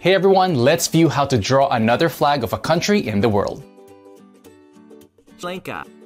Hey everyone, let's view how to draw another flag of a country in the world. Sri Lanka.